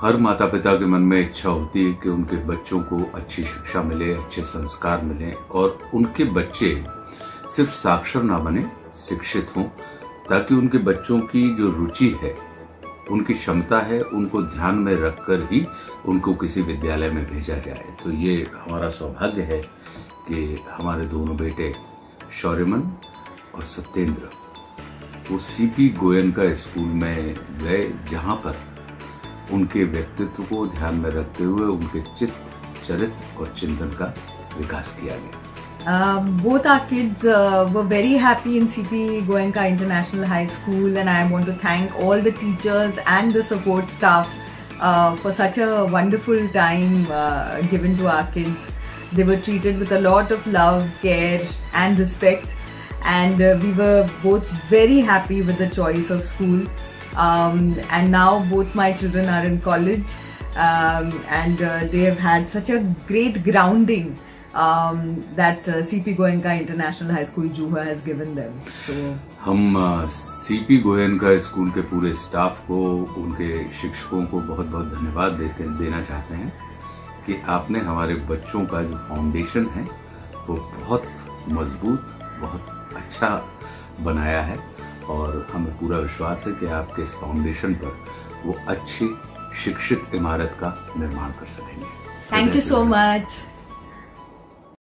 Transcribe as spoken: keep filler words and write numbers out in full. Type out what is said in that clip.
हर माता पिता के मन में इच्छा होती है कि उनके बच्चों को अच्छी शिक्षा मिले, अच्छे संस्कार मिले और उनके बच्चे सिर्फ साक्षर ना बने, शिक्षित हों, ताकि उनके बच्चों की जो रुचि है, उनकी क्षमता है, उनको ध्यान में रखकर ही उनको किसी विद्यालय में भेजा जाए। तो ये हमारा सौभाग्य है कि हमारे दोनों बेटे शौर्यमन और सत्येंद्र वो सीपी गोयनका स्कूल में गए, जहाँ पर उनके व्यक्तित्व को ध्यान में रखते हुए उनके चित्त, चरित्र और चिंतन का विकास किया गया। Uh, both our kids uh, were very happy in C P Goenka International High School, and I want to thank all the teachers and the support staff uh, for such a wonderful time uh, given to our kids. They were treated with a lot of love, care and respect, and uh, we were both very happy with the choice of school. Um, and now both my children are in college, um, and uh, they have had such a great grounding Um, that uh, C P Goenka International High School Juha has given them. So हम CP Goenka school के पूरे staff को, उनके शिक्षकों को बहुत बहुत धन्यवाद देते देना चाहते हैं कि आपने हमारे बच्चों का जो फाउंडेशन है वो बहुत मजबूत, बहुत अच्छा बनाया है और हमें पूरा विश्वास है कि आपके इस फाउंडेशन पर वो अच्छी शिक्षित इमारत का निर्माण कर सकेंगे। Thank you so much.